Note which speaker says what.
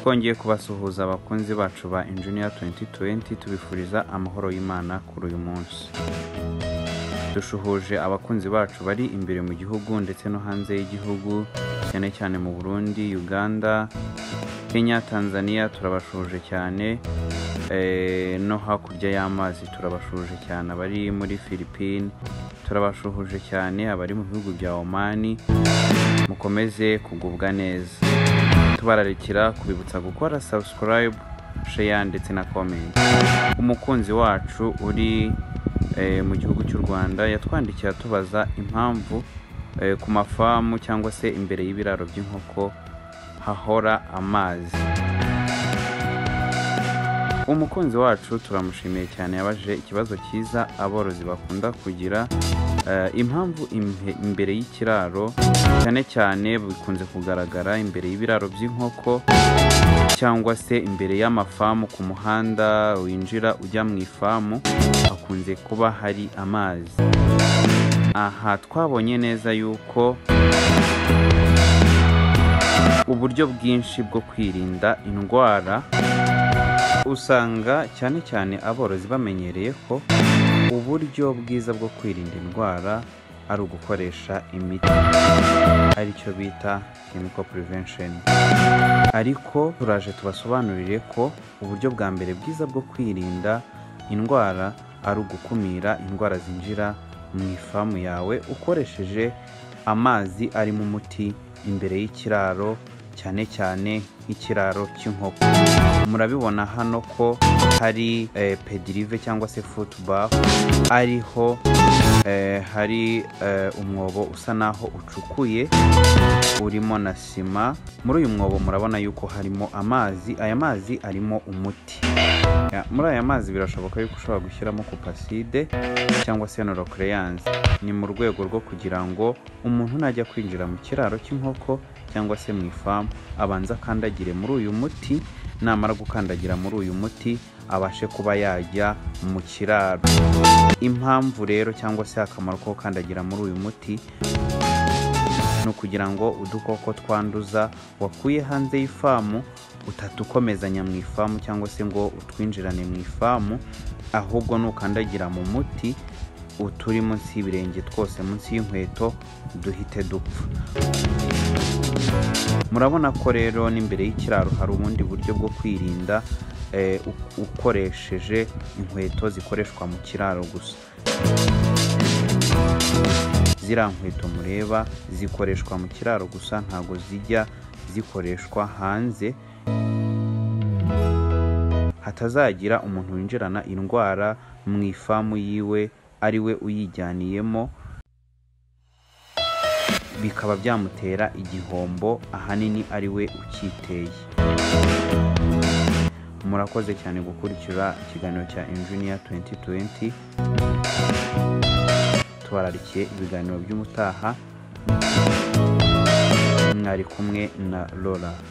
Speaker 1: Twongeye kubasuhuza abakunzi bacu ba Engineer 2020 tubifuriza amahoro y'Imana kuri uyu munsi. Dushuhuje abakunzi bacu bari imbere mu gihugu ndetse no hanze y'igihugu, cyane cyane mu Burundi, Uganda, Kenya, Tanzania turabashuje cyane, no hakurya y'amazi turabashuje cyane, abari muri Philippines turabashuhuje cyane, abari mu bihugu bya Oman mukomeze kugubwa neza. Tubararikira kubibutsa gukora subscribe, share ndetse na comment. Umukunzi wacu uri mu gihugu cy'u Rwanda yatwandikiye atubaza impamvu ku mafamu cyangwa se imbere y'ibiraro by'inkoko hahora amazi. Umukunzi wacu turamushimiye cyane, yabaje ikibazo cyiza aborozi bakunda kugira. Impamvu imbere y'ikiraro cyane cyane bikunze kugaragara imbere y'ibiraro by'inkoko cyangwa se imbere y'amafamu ku muhanda winjira ujya mu ifamu hakunze kuba hari amazi. Aha twabonye neza yuko uburyo bwinshi bwo kwirinda indwara usanga cyane cyane aborozi bamenyereye ko uburyo bwiza bwo kwirinda indwara ari ugukoresha imiti, aricyo bita chemical prevention. Ariko turaje tubasobanurire ko uburyo bwa mbere bwiza bwo kwirinda indwara ari ugukumira indwara zinjira mu ifamu yawe ukoresheje amazi ari mu muti imbere y'ikiraro, cyane cyane nk'ikiraro cy'inkoko. Murabibona hano ko hari pedirive cyangwa se footbath, ariho hari umwobo usa naho ucukuye urimo na sima. Muri uyu mwobo murabona yuko harimo amazi, aya mazi arimo umuti. Muri aya mazi birashoboka yuko ushobora gushyiramo kupaside cyangwa se norocreans. Ni mu rwego rwo kugira ngo umuntu najya kwinjira mu kiraro cy'inkoko cyangwa se mu ifamu abanza kandagire muri uyu muti, namara gukandagira muri uyu muti abashe kuba yajya mu kiraro. Impamvu rero cyangwa se akamaro ko kandagira muri uyu muti ni ukugira ngo udukoko twanduza wakuye hanze y'ifamu utatukomezanya mu ifamu cyangwa se ngo utwinjirane mu ifamu, ahubwo nukandagira mu muti uturi munsi y'ibirenge twose, munsi y'inkweto, duhite dupfa. Murabona ko rero n'imbere y'ikiraro hari ubundi buryo bwo kwirinda ukoresheje inkweto zikoreshwa mu kiraro gusa. Ziriya nkweto mureba zikoreshwa mu kiraro gusa, ntago zijya zikoreshwa hanze, hatazagira umuntu winjirana indwara mu ifamu yiwe ari we uyijyaniyemo, bikaba byamutera igihombo ahanini ari we ukiteye. Murakoze cyane gukurikira ikiganiro cya Engineer 2020. Tubararikiye ibiganiro by'umutaha. Mwari kumwe na Lola.